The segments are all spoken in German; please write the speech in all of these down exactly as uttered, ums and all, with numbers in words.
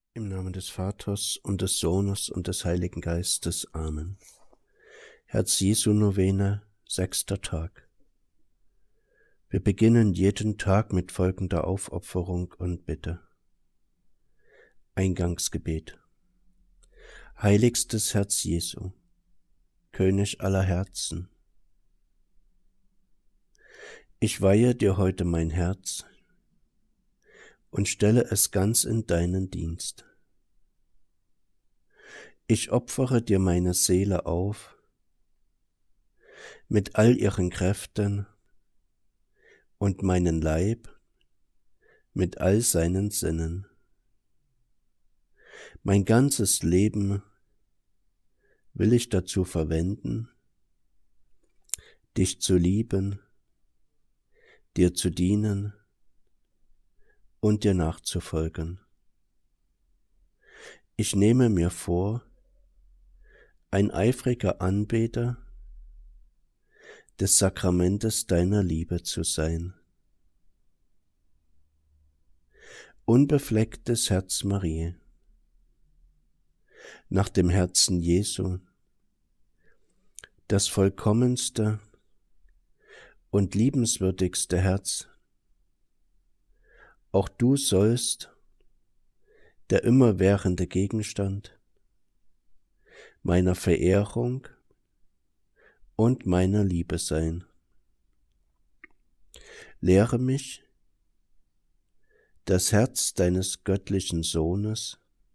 Im Namen des Vaters und des Sohnes und des Heiligen Geistes. Amen. Herz Jesu Novene, sechster Tag. Wir beginnen jeden Tag mit folgender Aufopferung und Bitte. Eingangsgebet. Heiligstes Herz Jesu, König aller Herzen, ich weihe dir heute mein Herz und stelle es ganz in deinen Dienst. Ich opfere dir meine Seele auf, mit all ihren Kräften und meinen Leib mit all seinen Sinnen. Mein ganzes Leben will ich dazu verwenden, dich zu lieben, dir zu dienen und dir nachzufolgen. Ich nehme mir vor, ein eifriger Anbeter des Sakramentes deiner Liebe zu sein. Unbeflecktes Herz Marie, nach dem Herzen Jesu, das vollkommenste und liebenswürdigste Herz, auch du sollst der immerwährende Gegenstand meiner Verehrung und meiner Liebe sein. Lehre mich, das Herz deines göttlichen Sohnes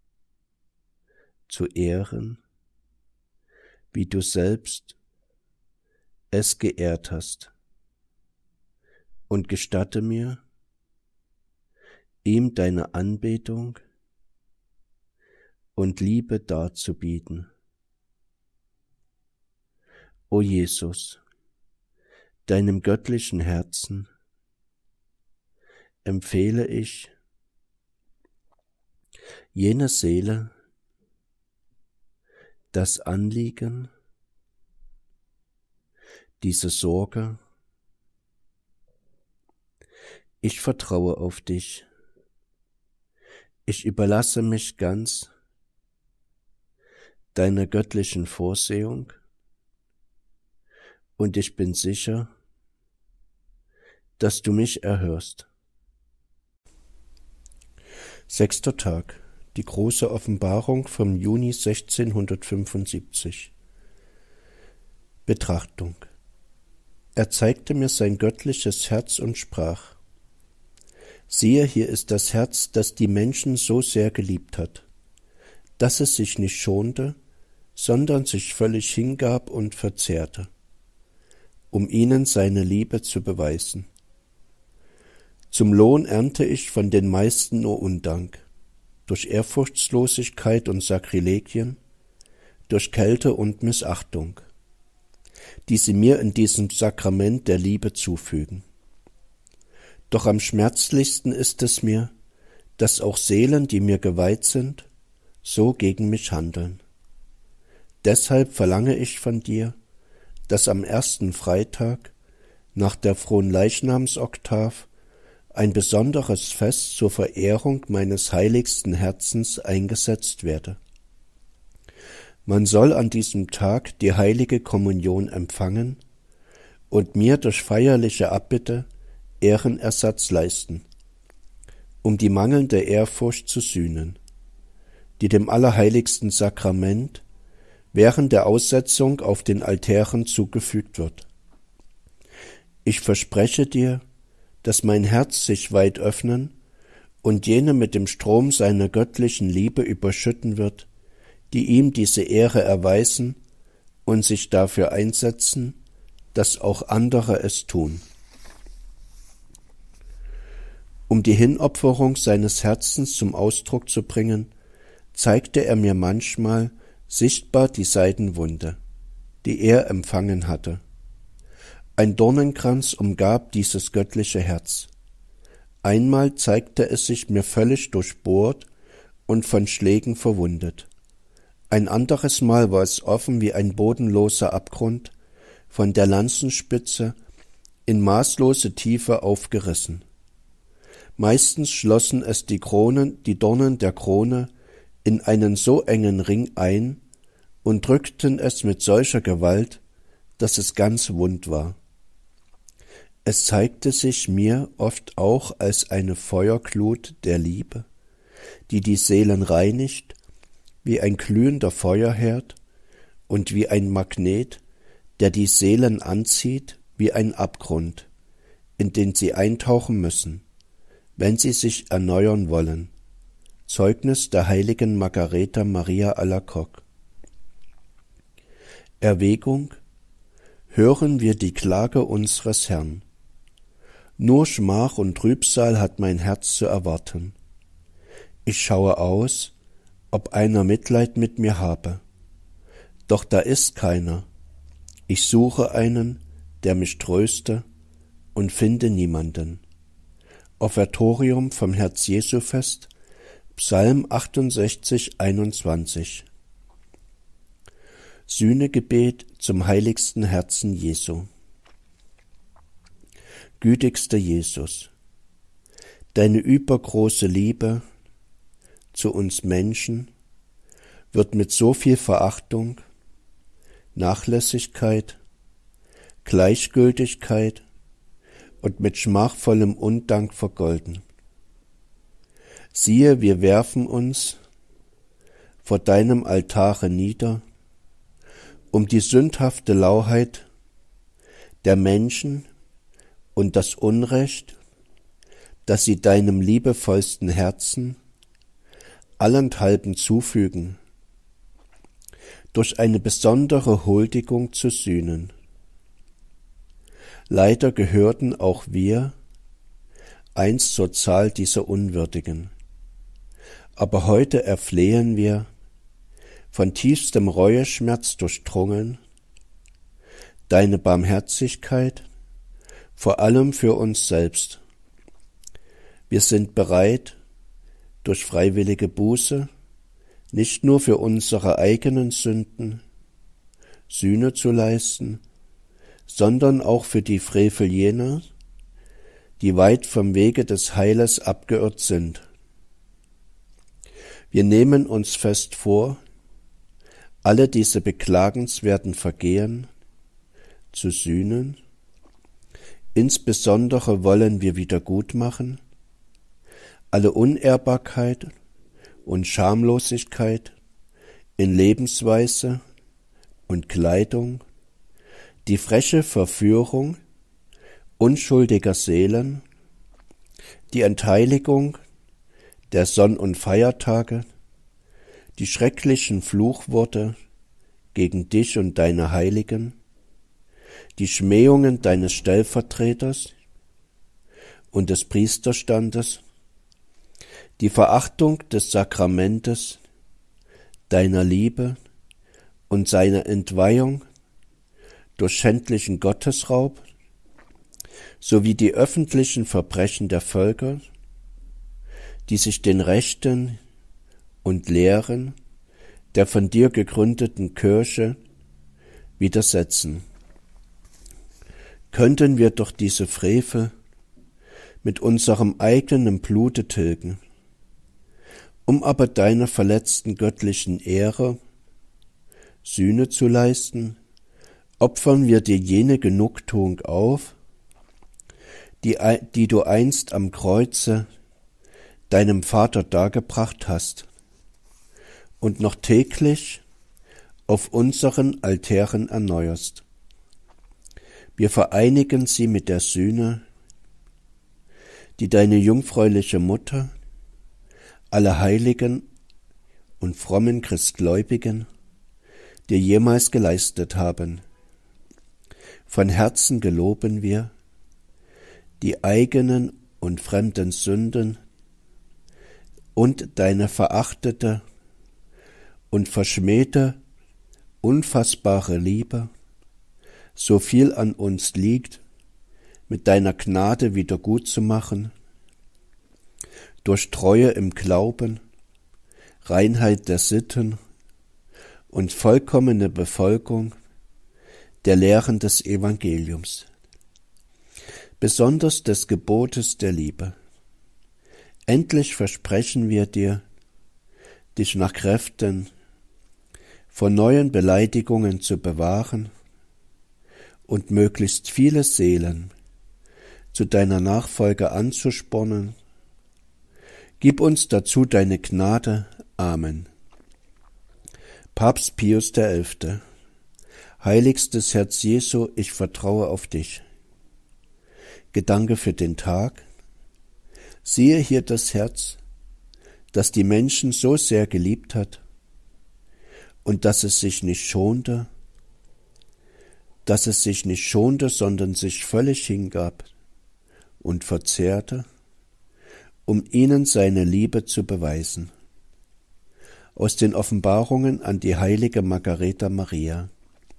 zu ehren, wie du selbst es geehrt hast, und gestatte mir, ihm deine Anbetung und Liebe darzubieten. O Jesus, deinem göttlichen Herzen empfehle ich jene Seele, das Anliegen, diese Sorge. Ich vertraue auf dich. Ich überlasse mich ganz deiner göttlichen Vorsehung und ich bin sicher, dass du mich erhörst. Sechster Tag. Die große Offenbarung vom Juni sechzehnhundertfünfundsiebzig. Betrachtung. Er zeigte mir sein göttliches Herz und sprach: Siehe, hier ist das Herz, das die Menschen so sehr geliebt hat, dass es sich nicht schonte, sondern sich völlig hingab und verzehrte, um ihnen seine Liebe zu beweisen. Zum Lohn ernte ich von den meisten nur Undank, durch Ehrfurchtslosigkeit und Sakrilegien, durch Kälte und Missachtung, die sie mir in diesem Sakrament der Liebe zufügen. Doch am schmerzlichsten ist es mir, dass auch Seelen, die mir geweiht sind, so gegen mich handeln. Deshalb verlange ich von dir, dass am ersten Freitag nach der Fronleichnamsoktav ein besonderes Fest zur Verehrung meines heiligsten Herzens eingesetzt werde. Man soll an diesem Tag die heilige Kommunion empfangen und mir durch feierliche Abbitte Ehrenersatz leisten, um die mangelnde Ehrfurcht zu sühnen, die dem allerheiligsten Sakrament während der Aussetzung auf den Altären zugefügt wird. Ich verspreche dir, dass mein Herz sich weit öffnen und jene mit dem Strom seiner göttlichen Liebe überschütten wird, die ihm diese Ehre erweisen und sich dafür einsetzen, dass auch andere es tun. Um die Hinopferung seines Herzens zum Ausdruck zu bringen, zeigte er mir manchmal sichtbar die Seidenwunde, die er empfangen hatte. Ein Dornenkranz umgab dieses göttliche Herz. Einmal zeigte es sich mir völlig durchbohrt und von Schlägen verwundet. Ein anderes Mal war es offen wie ein bodenloser Abgrund, von der Lanzenspitze in maßlose Tiefe aufgerissen. Meistens schlossen es die Kronen, die Dornen der Krone in einen so engen Ring ein und drückten es mit solcher Gewalt, dass es ganz wund war. Es zeigte sich mir oft auch als eine Feuerglut der Liebe, die die Seelen reinigt, wie ein glühender Feuerherd und wie ein Magnet, der die Seelen anzieht wie ein Abgrund, in den sie eintauchen müssen, wenn sie sich erneuern wollen. Zeugnis der heiligen Margareta Maria Alacoque. Erwägung: Hören wir die Klage unseres Herrn. Nur Schmach und Trübsal hat mein Herz zu erwarten. Ich schaue aus, ob einer Mitleid mit mir habe. Doch da ist keiner. Ich suche einen, der mich tröste, und finde niemanden. Offertorium vom Herz-Jesu-Fest, Psalm achtundsechzig, einundzwanzig. Sühnegebet zum heiligsten Herzen Jesu. Gütigster Jesus, deine übergroße Liebe zu uns Menschen wird mit so viel Verachtung, Nachlässigkeit, Gleichgültigkeit und mit schmachvollem Undank vergolden. Siehe, wir werfen uns vor deinem Altare nieder, um die sündhafte Lauheit der Menschen und das Unrecht, das sie deinem liebevollsten Herzen allenthalben zufügen, durch eine besondere Huldigung zu sühnen. Leider gehörten auch wir einst zur Zahl dieser Unwürdigen, aber heute erflehen wir, von tiefstem Reueschmerz durchdrungen, deine Barmherzigkeit, vor allem für uns selbst. Wir sind bereit, durch freiwillige Buße nicht nur für unsere eigenen Sünden Sühne zu leisten, sondern auch für die Frevel jener, die weit vom Wege des Heiles abgeirrt sind. Wir nehmen uns fest vor, alle diese beklagenswerten Vergehen zu sühnen. Insbesondere wollen wir wiedergutmachen alle Unehrbarkeit und Schamlosigkeit in Lebensweise und Kleidung, die freche Verführung unschuldiger Seelen, die Entheiligung der Sonn- und Feiertage, die schrecklichen Fluchworte gegen dich und deine Heiligen, die Schmähungen deines Stellvertreters und des Priesterstandes, die Verachtung des Sakramentes, deiner Liebe und seiner Entweihung durch schändlichen Gottesraub, sowie die öffentlichen Verbrechen der Völker, die sich den Rechten und Lehren der von dir gegründeten Kirche widersetzen. Könnten wir doch diese Frevel mit unserem eigenen Blute tilgen, um aber deiner verletzten göttlichen Ehre Sühne zu leisten, opfern wir dir jene Genugtuung auf, die, die du einst am Kreuze deinem Vater dargebracht hast und noch täglich auf unseren Altären erneuerst. Wir vereinigen sie mit der Sühne, die deine jungfräuliche Mutter, alle Heiligen und frommen Christgläubigen dir jemals geleistet haben. Von Herzen geloben wir die eigenen und fremden Sünden und deine verachtete und verschmähte, unfassbare Liebe, so viel an uns liegt, mit deiner Gnade wieder gut zu machen, durch Treue im Glauben, Reinheit der Sitten und vollkommene Befolgung der Lehren des Evangeliums, besonders des Gebotes der Liebe. Endlich versprechen wir dir, dich nach Kräften vor neuen Beleidigungen zu bewahren und möglichst viele Seelen zu deiner Nachfolge anzuspornen. Gib uns dazu deine Gnade. Amen. Papst Pius der Elfte. Heiligstes Herz Jesu, ich vertraue auf dich. Gedanke für den Tag. Siehe hier das Herz, das die Menschen so sehr geliebt hat und dass es sich nicht schonte, dass es sich nicht schonte, sondern sich völlig hingab und verzehrte, um ihnen seine Liebe zu beweisen. Aus den Offenbarungen an die heilige Margareta Maria.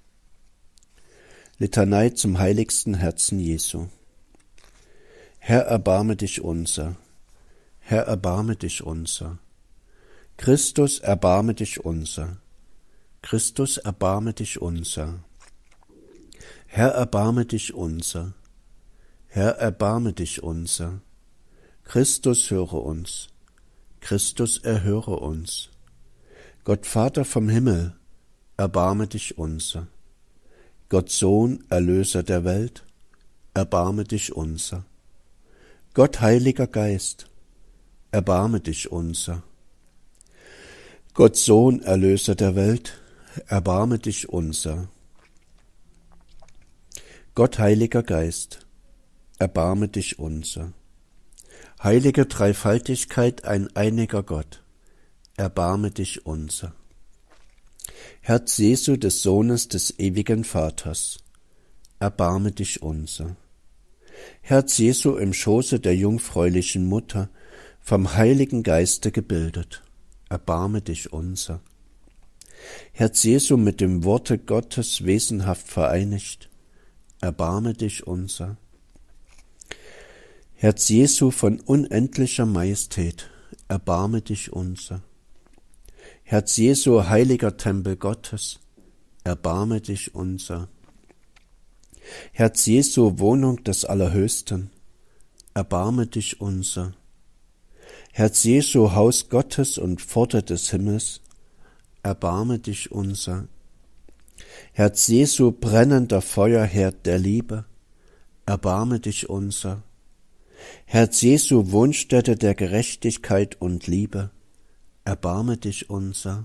Litanei zum heiligsten Herzen Jesu. Herr, erbarme dich unser. Herr, erbarme dich unser. Christus, erbarme dich unser. Christus, erbarme dich unser. Herr, erbarme dich unser. Herr, erbarme dich unser. Christus, höre uns. Christus, erhöre uns. Gott Vater vom Himmel, erbarme dich unser. Gott Sohn, Erlöser der Welt, erbarme dich unser. Gott Heiliger Geist, erbarme dich unser. Gott Sohn, Erlöser der Welt, erbarme dich unser. Gott Heiliger Geist, erbarme dich unser. Heilige Dreifaltigkeit, ein einiger Gott, erbarme dich unser. Herz Jesu des Sohnes des ewigen Vaters, erbarme dich unser. Herz Jesu im Schoße der jungfräulichen Mutter, vom Heiligen Geiste gebildet, erbarme dich unser. Herz Jesu mit dem Worte Gottes wesenhaft vereinigt, erbarme dich unser. Herz Jesu von unendlicher Majestät, erbarme dich unser. Herz Jesu, heiliger Tempel Gottes, erbarme dich unser. Herz Jesu, Wohnung des Allerhöchsten, erbarme dich unser. Herz Jesu, Haus Gottes und Pforte des Himmels, erbarme dich unser. Herz Jesu, brennender Feuerherd der Liebe, erbarme dich unser. Herz Jesu, Wohnstätte der Gerechtigkeit und Liebe, erbarme dich unser.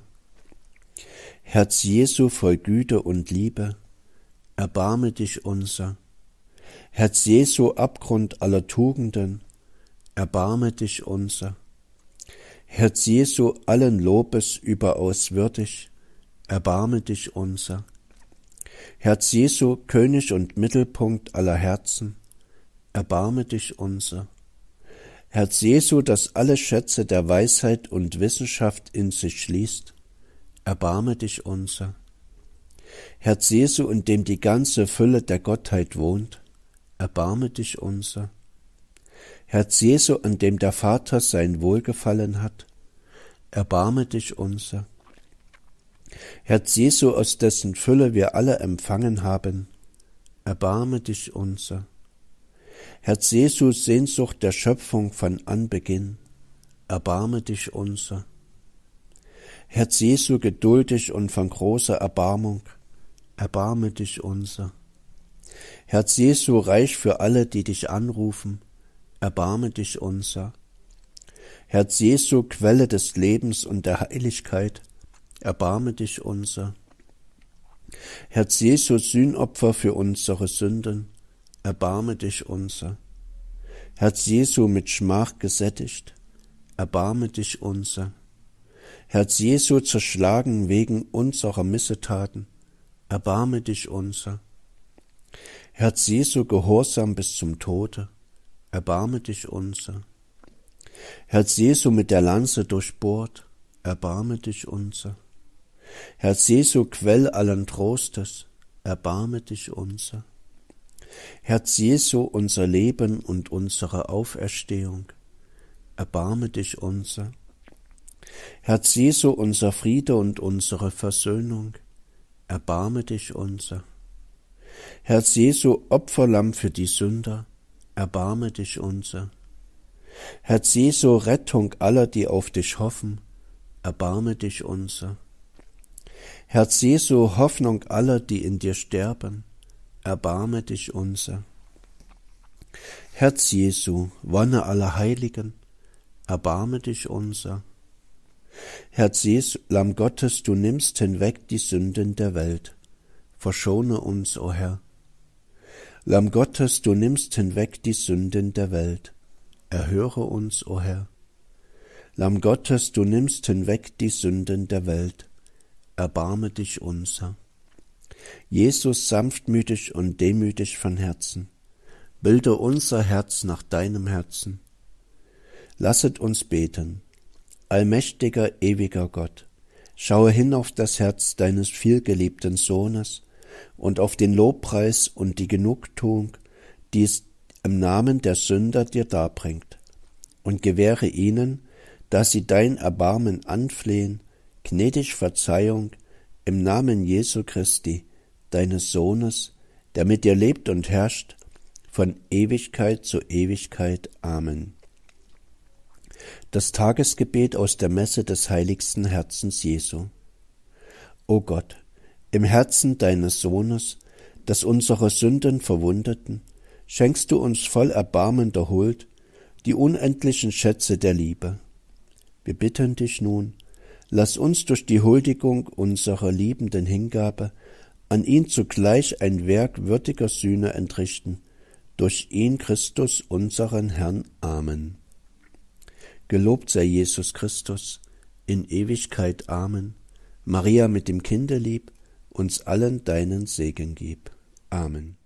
Herz Jesu, voll Güte und Liebe, erbarme dich unser. Herz Jesu, Abgrund aller Tugenden, erbarme dich unser. Herz Jesu, allen Lobes überaus würdig, erbarme dich unser. Herz Jesu, König und Mittelpunkt aller Herzen, erbarme dich unser. Herz Jesu, das alle Schätze der Weisheit und Wissenschaft in sich schließt, erbarme dich unser. Herz Jesu, in dem die ganze Fülle der Gottheit wohnt, erbarme dich unser. Herz Jesu, an dem der Vater sein Wohlgefallen hat, erbarme dich unser. Herz Jesu, aus dessen Fülle wir alle empfangen haben, erbarme dich unser. Herz Jesu, Sehnsucht der Schöpfung von Anbeginn, erbarme dich unser. Herz Jesu, geduldig und von großer Erbarmung, erbarme dich unser. Herz Jesu, reich für alle, die dich anrufen, erbarme dich unser. Herz Jesu, Quelle des Lebens und der Heiligkeit, erbarme dich unser. Herz Jesu, Sühnopfer für unsere Sünden, erbarme dich unser. Herz Jesu, mit Schmach gesättigt, erbarme dich unser. Herz Jesu, zerschlagen wegen unserer Missetaten, erbarme dich unser. Herz Jesu, gehorsam bis zum Tode, erbarme dich unser. Herz Jesu, mit der Lanze durchbohrt, erbarme dich unser. Herz Jesu, Quell allen Trostes, erbarme dich unser. Herz Jesu, unser Leben und unsere Auferstehung, erbarme dich unser. Herz Jesu, unser Friede und unsere Versöhnung, erbarme dich unser. Herz Jesu, Opferlamm für die Sünder, erbarme dich unser. Herz Jesu, Rettung aller, die auf dich hoffen, erbarme dich unser. Herz Jesu, Hoffnung aller, die in dir sterben, erbarme dich unser. Herz Jesu, Wonne aller Heiligen, erbarme dich unser. Herz Jesu, Lamm Gottes, du nimmst hinweg die Sünden der Welt, verschone uns, o Herr. Lamm Gottes, du nimmst hinweg die Sünden der Welt, erhöre uns, o Herr. Lamm Gottes, du nimmst hinweg die Sünden der Welt, erbarme dich unser. Jesus, sanftmütig und demütig von Herzen, bilde unser Herz nach deinem Herzen. Lasset uns beten. Allmächtiger, ewiger Gott, schaue hin auf das Herz deines vielgeliebten Sohnes und auf den Lobpreis und die Genugtuung, die es im Namen der Sünder dir darbringt, und gewähre ihnen, dass sie dein Erbarmen anflehen, gnädig Verzeihung im Namen Jesu Christi, deines Sohnes, der mit dir lebt und herrscht, von Ewigkeit zu Ewigkeit. Amen. Das Tagesgebet aus der Messe des heiligsten Herzens Jesu. O Gott, im Herzen deines Sohnes, das unsere Sünden verwundeten, schenkst du uns voll erbarmender Huld die unendlichen Schätze der Liebe. Wir bitten dich nun, lass uns durch die Huldigung unserer liebenden Hingabe an ihn zugleich ein Werk würdiger Sühne entrichten, durch ihn Christus unseren Herrn. Amen. Gelobt sei Jesus Christus, in Ewigkeit. Amen. Maria mit dem Kinde lieb, uns allen deinen Segen gib. Amen.